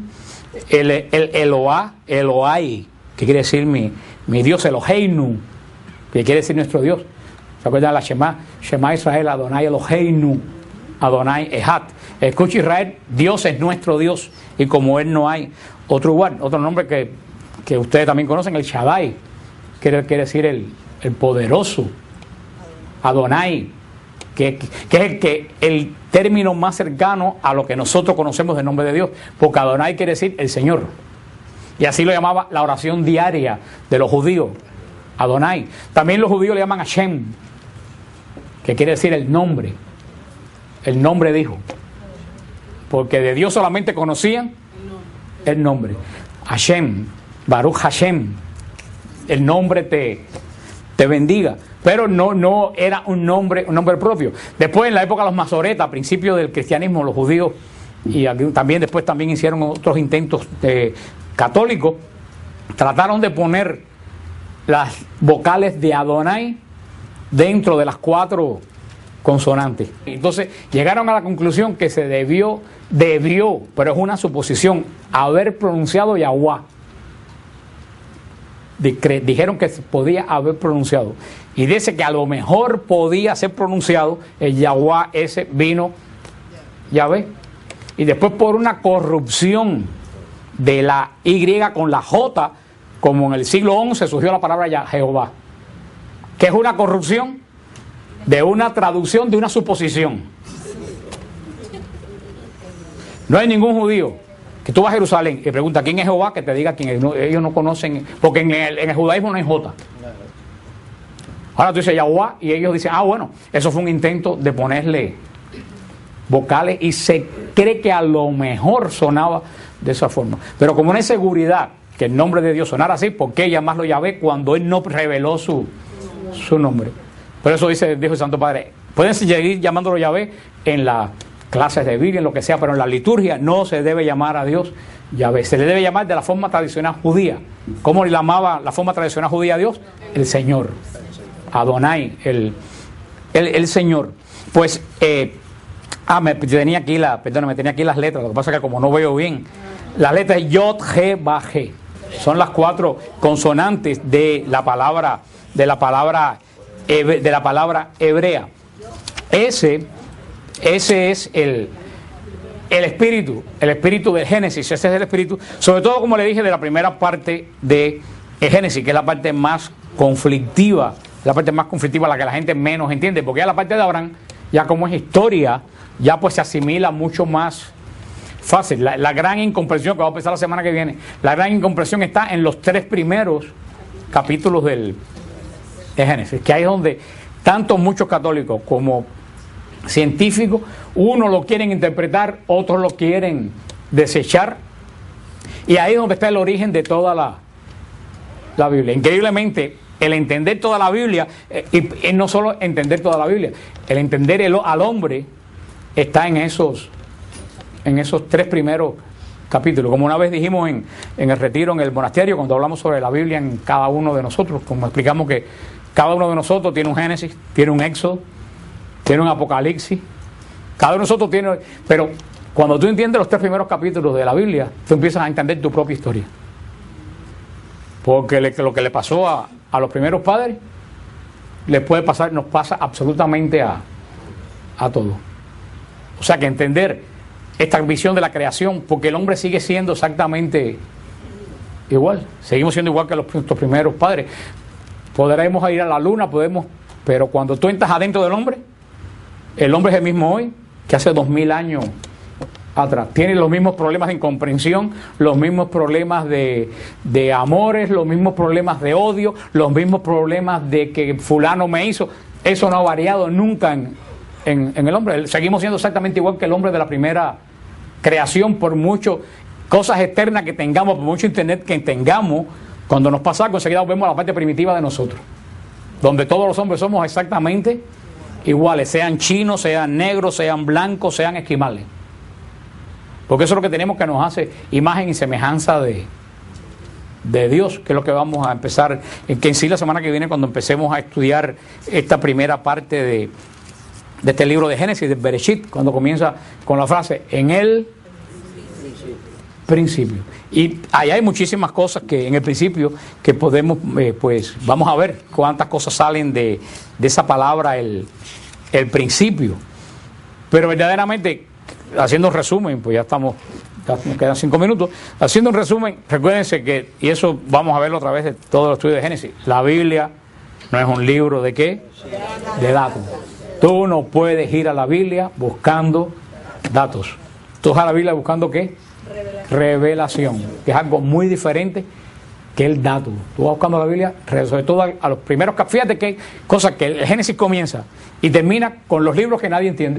Eloah, Elohai, que quiere decir mi Dios, Eloheinu, que quiere decir nuestro Dios. ¿Se acuerdan de la Shema Israel, Adonai Eloheinu, Adonai Ejad? Escucha Israel, Dios es nuestro Dios, y como Él no hay otro igual. Otro nombre que ustedes también conocen, el Shaddai, quiere decir el poderoso. Adonai, que es el término más cercano a lo que nosotros conocemos del nombre de Dios, porque Adonai quiere decir el Señor, y así lo llamaba la oración diaria de los judíos, Adonai. También los judíos le llaman Hashem, que quiere decir el nombre dijo, porque de Dios solamente conocían el nombre. Hashem, Baruch Hashem, el nombre te bendiga, pero no era un nombre propio. Después, en la época de los masoretas, a principios del cristianismo, los judíos, y también después hicieron otros intentos católicos, trataron de poner las vocales de Adonai dentro de las cuatro consonantes. Entonces llegaron a la conclusión que se debió, pero es una suposición, haber pronunciado Yahweh. Dijeron que se podía haber pronunciado, y dice que a lo mejor podía ser pronunciado el Yahweh, ese vino Yahvé, y después por una corrupción de la Y con la J, como en el siglo XI surgió la palabra Jehová, que es una corrupción de una traducción de una suposición. No hay ningún judío que tú vas a Jerusalén y preguntas quién es Jehová, que te diga quién es. Ellos no conocen, porque en el judaísmo no hay J. Ahora tú dices Yahweh y ellos dicen, bueno, eso fue un intento de ponerle vocales, y se cree que a lo mejor sonaba de esa forma. Pero como no hay seguridad que el nombre de Dios sonara así, ¿por qué llamarlo Yahvé cuando Él no reveló su nombre? Por eso dijo el Santo Padre, pueden seguir llamándolo Yahvé en las clases de Biblia, en lo que sea, pero en la liturgia no se debe llamar a Dios Yahvé, se le debe llamar de la forma tradicional judía. ¿Cómo le llamaba la forma tradicional judía a Dios? El Señor, Adonai, el Señor. Pues, tenía aquí las letras, lo que pasa es que como no veo bien, las letras Yod, He, Ba, He, son las cuatro consonantes de la palabra hebrea. Ese es el espíritu del Génesis, ese es el espíritu, sobre todo como le dije de la primera parte de Génesis, que es la parte más conflictiva, la que la gente menos entiende, porque ya la parte de Abraham, ya como es historia, ya pues se asimila mucho más fácil. La gran incomprensión, que vamos a empezar la semana que viene, la gran incomprensión está en los 3 primeros capítulos de Génesis, que ahí es donde tanto muchos católicos como científicos, unos lo quieren interpretar, otros lo quieren desechar, y ahí es donde está el origen de toda la Biblia. Increíblemente, el entender toda la Biblia, y no solo entender toda la Biblia, el entender al hombre está en esos 3 primeros capítulos. Como una vez dijimos en el retiro, en el monasterio, cuando hablamos sobre la Biblia en cada uno de nosotros, como explicamos que cada uno de nosotros tiene un Génesis, tiene un Éxodo, tiene un Apocalipsis, cada uno de nosotros tiene, pero cuando tú entiendes los 3 primeros capítulos de la Biblia, tú empiezas a entender tu propia historia. Porque lo que le pasó a los primeros padres, les puede pasar, nos pasa absolutamente a todos. O sea que entender esta visión de la creación, porque el hombre sigue siendo exactamente igual, seguimos siendo igual que nuestros primeros padres. Podremos ir a la luna, pero cuando tú entras adentro del hombre, el hombre es el mismo hoy que hace 2000 años atrás. Tiene los mismos problemas de incomprensión, los mismos problemas de amores, los mismos problemas de odio, los mismos problemas de que fulano me hizo. Eso no ha variado nunca en el hombre. Seguimos siendo exactamente igual que el hombre de la primera creación, por muchas cosas externas que tengamos, por mucho internet que tengamos. Cuando nos pasa algo, enseguida vemos la parte primitiva de nosotros, donde todos los hombres somos exactamente iguales, sean chinos, sean negros, sean blancos, sean esquimales. Porque eso es lo que tenemos, que nos hace imagen y semejanza de Dios, que es lo que vamos a empezar, que en sí la semana que viene, cuando empecemos a estudiar esta primera parte de este libro de Génesis, de Bereshit, cuando comienza con la frase, en el principio. Y ahí hay muchísimas cosas que en el principio que podemos, pues vamos a ver cuántas cosas salen de esa palabra, el principio. Pero verdaderamente, haciendo un resumen, pues ya nos quedan 5 minutos, haciendo un resumen, recuérdense que, y eso vamos a verlo a través de todo el estudio de Génesis, la Biblia no es un libro de ¿qué? De datos. Tú no puedes ir a la Biblia buscando datos. Tú vas a la Biblia buscando ¿qué? Revelación, que es algo muy diferente que el dato. Tú vas buscando la Biblia, sobre todo a los primeros, fíjate que hay cosas que el Génesis comienza y termina con los libros que nadie entiende,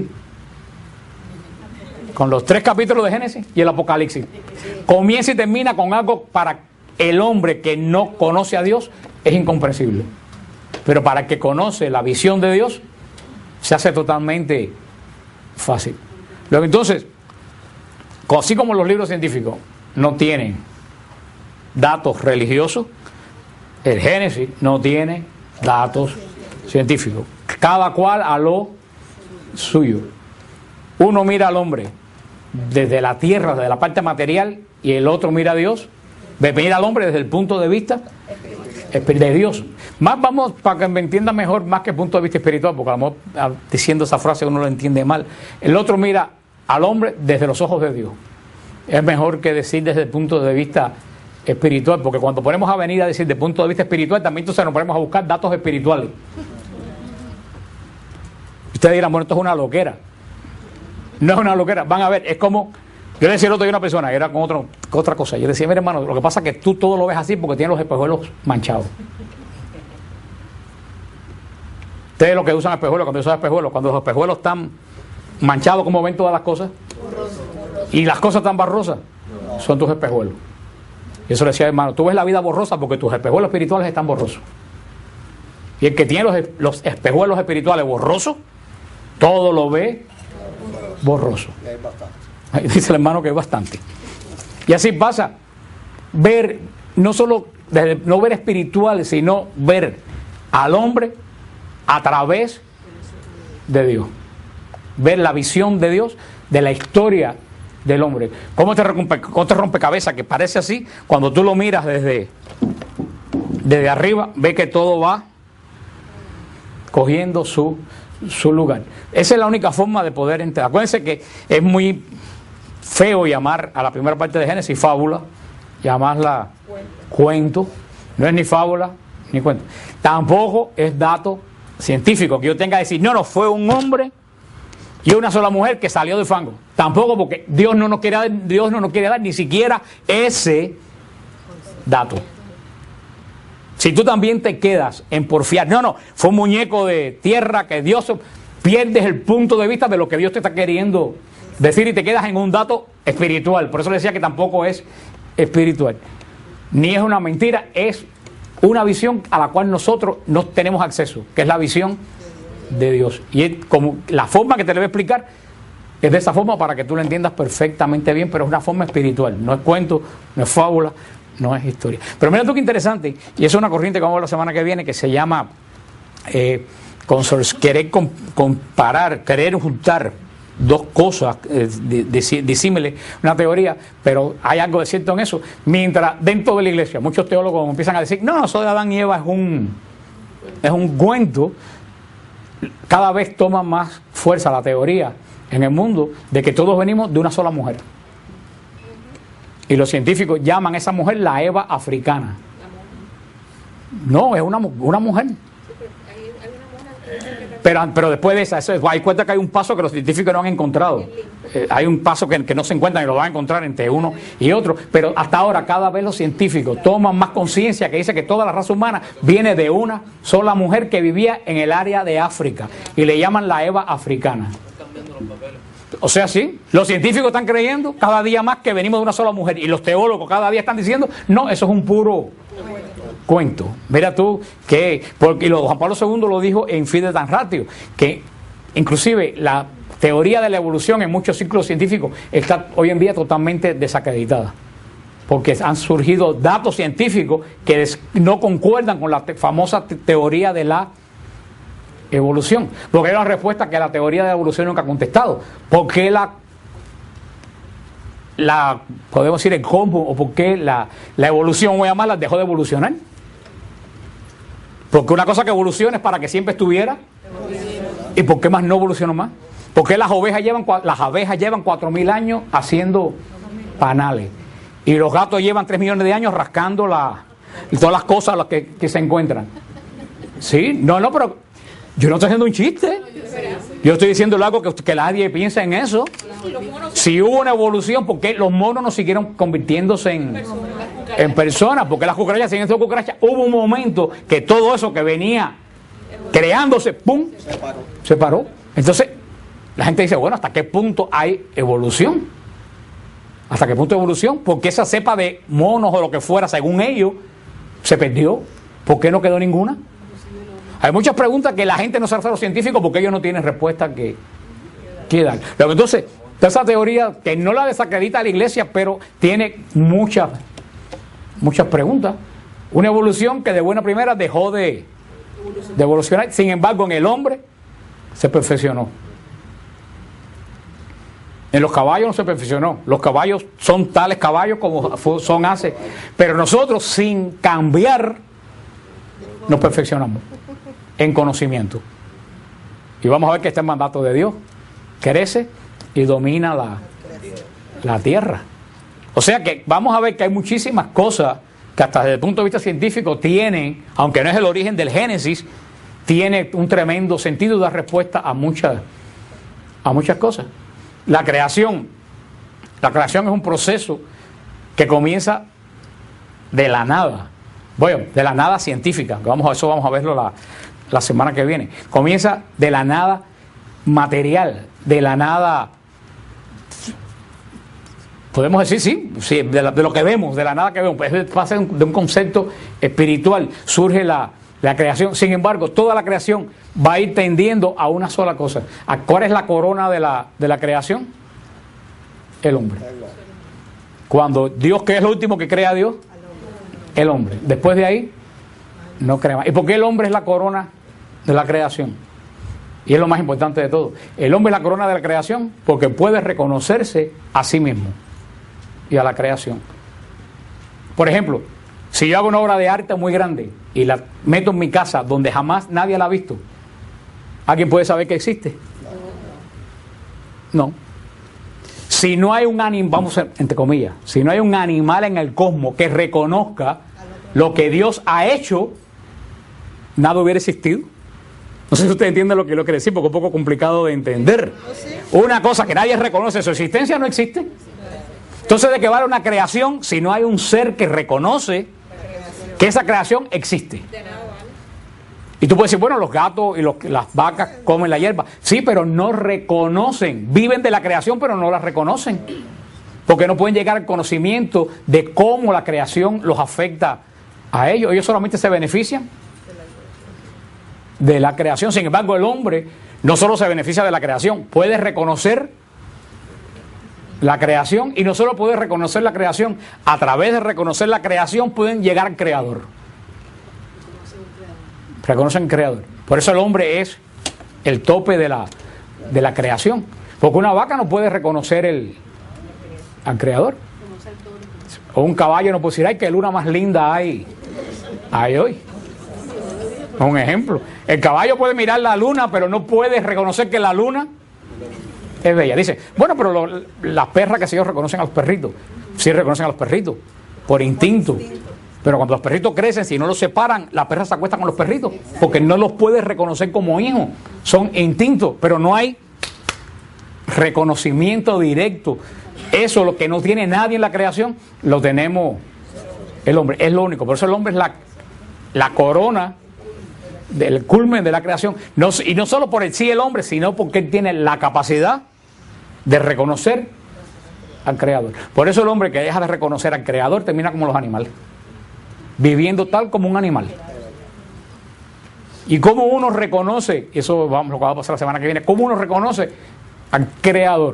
con los 3 capítulos de Génesis y el Apocalipsis. Comienza y termina con algo para el hombre que no conoce a Dios es incomprensible, pero para el que conoce la visión de Dios se hace totalmente fácil. Luego entonces, así como los libros científicos no tienen datos religiosos, el Génesis no tiene datos científicos. Cada cual a lo suyo. Uno mira al hombre desde la tierra, desde la parte material, y el otro mira a Dios, mira al hombre desde el punto de vista de Dios. Más vamos, para que me entienda mejor, más que el punto de vista espiritual, porque a lo mejor diciendo esa frase uno lo entiende mal. El otro mira al hombre desde los ojos de Dios. Es mejor que decir desde el punto de vista espiritual, porque cuando ponemos a venir a decir desde el punto de vista espiritual, también entonces nos ponemos a buscar datos espirituales. Ustedes dirán, bueno, esto es una loquera. No es una loquera. Van a ver, es como, yo le decía el otro día a una persona, era con otra cosa. Yo le decía, mira hermano, lo que pasa es que tú todo lo ves así porque tienes los espejuelos manchados. Ustedes lo que usan espejuelos, cuando usan espejuelos, cuando los espejuelos están manchados, ¿cómo ven todas las cosas? Y las cosas tan borrosas, son tus espejuelos. Y eso le decía, hermano, tú ves la vida borrosa porque tus espejuelos espirituales están borrosos. Y el que tiene los espejuelos espirituales borrosos, todo lo ve borroso. Ahí dice el hermano que es bastante. Y así pasa, ver, no solo no ver espiritual, sino ver al hombre a través de Dios. Ver la visión de Dios, de la historia del hombre. ¿Cómo te rompecabezas que parece así? Cuando tú lo miras desde arriba, ve que todo va cogiendo su lugar. Esa es la única forma de poder entrar. Acuérdense que es muy feo llamar a la primera parte de Génesis fábula, llamarla cuento. No es ni fábula ni cuento. Tampoco es dato científico que yo tenga que decir, no, fue un hombre y una sola mujer que salió del fango. Tampoco, porque Dios no nos quiere dar ni siquiera ese dato. Si tú también te quedas en porfiar, fue un muñeco de tierra que Dios, pierdes el punto de vista de lo que Dios te está queriendo decir y te quedas en un dato espiritual. Por eso le decía que tampoco es espiritual. Ni es una mentira, es una visión a la cual nosotros no tenemos acceso, que es la visión de Dios. Y es como la forma que te le voy a explicar es de esa forma para que tú lo entiendas perfectamente bien, pero es una forma espiritual, no es cuento, no es fábula, no es historia. Pero mira tú qué interesante, y eso es una corriente que vamos a ver la semana que viene, que se llama querer comparar, querer juntar dos cosas disímiles, una teoría, pero hay algo de cierto en eso. Mientras dentro de la iglesia muchos teólogos empiezan a decir, eso de Adán y Eva es un cuento, cada vez toma más fuerza la teoría en el mundo de que todos venimos de una sola mujer. Y los científicos llaman a esa mujer la Eva africana. No, es una mujer. Pero después de esa, hay cuenta que hay un paso que los científicos no han encontrado. Hay un paso que no se encuentran y lo van a encontrar entre uno y otro. Pero hasta ahora cada vez los científicos toman más conciencia, que dice que toda la raza humana viene de una sola mujer que vivía en el área de África. Y le llaman la Eva africana. O sea, sí, los científicos están creyendo cada día más que venimos de una sola mujer. Y los teólogos cada día están diciendo, no, eso es un puro cuento. Mira tú que, porque Juan Pablo II lo dijo en Fides Ratio, que inclusive la teoría de la evolución en muchos ciclos científicos está hoy en día totalmente desacreditada, porque han surgido datos científicos que no concuerdan con la famosa teoría de la evolución, porque hay una respuesta que la teoría de la evolución nunca ha contestado. ¿Por qué podemos decir el cómo, o por qué la evolución, voy a llamarla, dejó de evolucionar? Porque una cosa que evoluciona es para que siempre estuviera. ¿Y por qué más no evolucionó más? ¿Por qué las abejas llevan 4.000 años haciendo panales? Y los gatos llevan 3 millones de años rascando todas las cosas que se encuentran. ¿Sí? Pero yo no estoy haciendo un chiste. Yo estoy diciendo algo que nadie piensa en eso. Si hubo una evolución, ¿por qué los monos no siguieron convirtiéndose en personas? ¿Por qué las cucarachas siguen siendo cucarachas? Hubo un momento que todo eso que venía creándose, ¡pum!, se paró. Entonces, la gente dice, bueno, ¿hasta qué punto hay evolución? ¿Hasta qué punto hay evolución? Porque esa cepa de monos o lo que fuera, según ellos, se perdió. ¿Por qué no quedó ninguna? Hay muchas preguntas que la gente no se hace a los científicos porque ellos no tienen respuesta que dar. Pero entonces, esa teoría que no la desacredita la iglesia, pero tiene muchas preguntas. Una evolución que de buena primera dejó de evolucionar. Sin embargo, en el hombre se perfeccionó. En los caballos no se perfeccionó. Los caballos son tales caballos como son hace. Pero nosotros, sin cambiar, nos perfeccionamos en conocimiento. Y vamos a ver que este mandato de Dios crece y domina la tierra. O sea que vamos a ver que hay muchísimas cosas que hasta desde el punto de vista científico tienen, aunque no es el origen del Génesis, tiene un tremendo sentido y da respuesta a muchas cosas. La creación es un proceso que comienza de la nada. Bueno, de la nada científica, que eso vamos a verlo la semana que viene. Comienza de la nada material, de la nada, podemos decir, sí, de lo que vemos, de la nada que vemos. Pues pasa de un concepto espiritual, surge la creación. Sin embargo, toda la creación va a ir tendiendo a una sola cosa. ¿Cuál es la corona de la creación? El hombre. Cuando Dios, ¿qué es lo último que crea Dios? El hombre. Después de ahí, no crea más. ¿Y por qué el hombre es la corona de la creación? Y es lo más importante de todo. El hombre es la corona de la creación porque puede reconocerse a sí mismo y a la creación. Por ejemplo, si yo hago una obra de arte muy grande y la meto en mi casa donde jamás nadie la ha visto, ¿alguien puede saber que existe? No. si no hay un animal, vamos a, entre comillas, si no hay un animal en el cosmos que reconozca lo que Dios ha hecho, nada hubiera existido. No sé si usted entiende lo que quiero decir, porque es un poco complicado de entender. Una cosa que nadie reconoce, su existencia no existe. Entonces, ¿de qué vale una creación si no hay un ser que reconoce que esa creación existe? Y tú puedes decir, bueno, los gatos y las vacas comen la hierba. Sí, pero no reconocen. Viven de la creación, pero no la reconocen. Porque no pueden llegar al conocimiento de cómo la creación los afecta a ellos. Ellos solamente se benefician de la creación. Sin embargo, el hombre no solo se beneficia de la creación, puede reconocer la creación, y no solo puede reconocer la creación, a través de reconocer la creación pueden llegar al creador. Reconocen el creador. Por eso el hombre es el tope de la creación. Porque una vaca no puede reconocer al creador. O un caballo no puede decir, ay, qué luna más linda hay hoy. Un ejemplo. El caballo puede mirar la luna, pero no puede reconocer que la luna es bella. Dice, bueno, pero las perras, que sé yo, reconocen a los perritos. Sí reconocen a los perritos, por instinto. Pero cuando los perritos crecen, si no los separan, la perra se acuesta con los perritos, porque no los puede reconocer como hijos. Son instintos, pero no hay reconocimiento directo. Eso, lo que no tiene nadie en la creación, lo tenemos el hombre. Es lo único. Por eso el hombre es la corona del culmen de la creación. Y no solo por el sí el hombre, sino porque él tiene la capacidad de reconocer al creador. Por eso el hombre que deja de reconocer al creador termina como los animales, viviendo tal como un animal. ¿Y cómo uno reconoce? Eso vamos, lo que va a pasar la semana que viene. ¿Cómo uno reconoce al creador?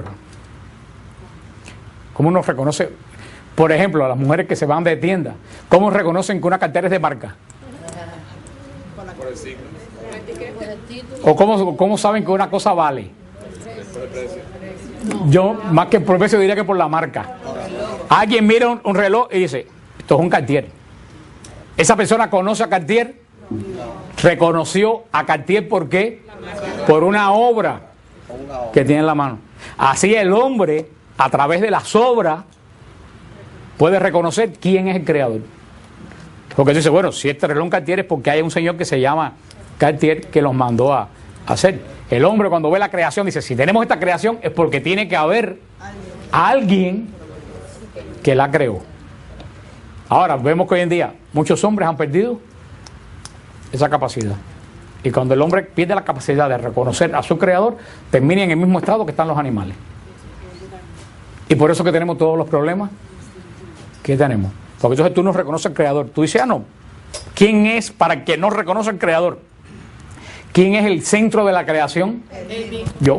¿Cómo uno reconoce, por ejemplo, a las mujeres que se van de tienda? ¿Cómo reconocen que una cartera es de marca? Por el signo. ¿O cómo saben que una cosa vale? Por el precio. Yo, más que por el precio, diría que por la marca. Alguien mira un reloj y dice, esto es un Cartier. ¿Esa persona conoce a Cartier? Reconoció a Cartier, ¿por qué? Por una obra que tiene en la mano. Así el hombre, a través de las obras, puede reconocer quién es el creador. Porque dice, bueno, si este reloj Cartier es porque hay un señor que se llama Cartier que los mandó a hacer. El hombre, cuando ve la creación, dice, si tenemos esta creación es porque tiene que haber alguien que la creó. Ahora, vemos que hoy en día muchos hombres han perdido esa capacidad. Y cuando el hombre pierde la capacidad de reconocer a su creador, termina en el mismo estado que están los animales. Y por eso que tenemos todos los problemas que tenemos. Porque entonces tú no reconoces al creador. Tú dices, no, ¿quién es para el que no reconoce al creador? ¿Quién es el centro de la creación? Yo.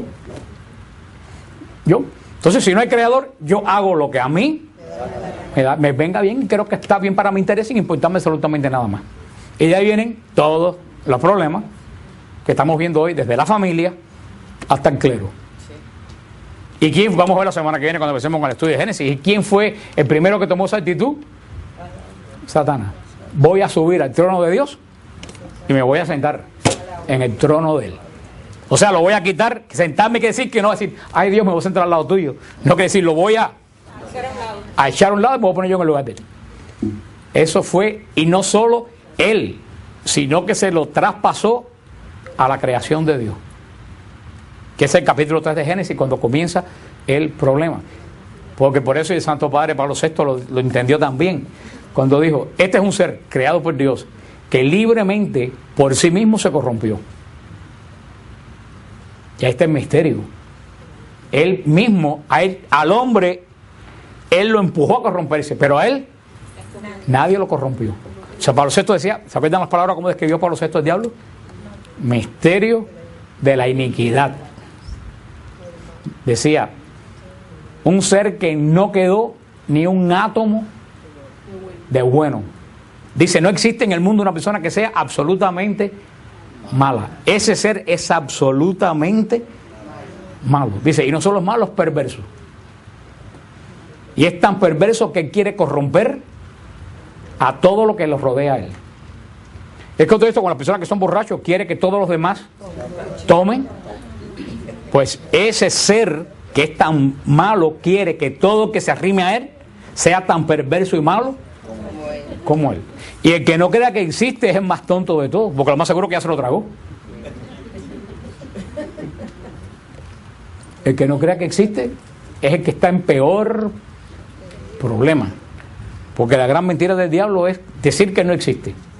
Entonces, si no hay creador, yo hago lo que a mí me venga bien y creo que está bien para mi interés sin importarme absolutamente nada más. Y de ahí vienen todos los problemas que estamos viendo hoy, desde la familia hasta el clero. ¿Y quién? Vamos a ver la semana que viene cuando empecemos con el estudio de Génesis. ¿Y quién fue el primero que tomó esa actitud? Satanás. Voy a subir al trono de Dios y me voy a sentar en el trono de él. O sea, lo voy a quitar. Sentarme quiere decir que no decir, ay Dios, me voy a sentar al lado tuyo. No quiere decir, lo voy a echar a un lado y me voy a poner yo en el lugar de él. Eso fue, y no solo él, sino que se lo traspasó a la creación de Dios. Que es el capítulo 3 de Génesis, cuando comienza el problema. Porque por eso el Santo Padre Pablo VI lo entendió también. Cuando dijo, este es un ser creado por Dios, que libremente por sí mismo se corrompió. Y ahí está el misterio. Él mismo, al hombre, él lo empujó a corromperse, pero a él nadie lo corrompió. O sea, Pablo VI decía, ¿se acuerdan las palabras cómo describió Pablo VI el diablo? Misterio de la iniquidad. Decía, un ser que no quedó ni un átomo de bueno. Dice, no existe en el mundo una persona que sea absolutamente mala. Ese ser es absolutamente malo. Dice, y no solo es malo, es perverso. Y es tan perverso que quiere corromper a todo lo que los rodea a él. Es que todo esto con las personas que son borrachos quiere que todos los demás tomen. Pues ese ser que es tan malo, quiere que todo que se arrime a él sea tan perverso y malo como él. Y el que no crea que existe es el más tonto de todos, porque lo más seguro que ya se lo tragó. El que no crea que existe es el que está en peor problema, porque la gran mentira del diablo es decir que no existe.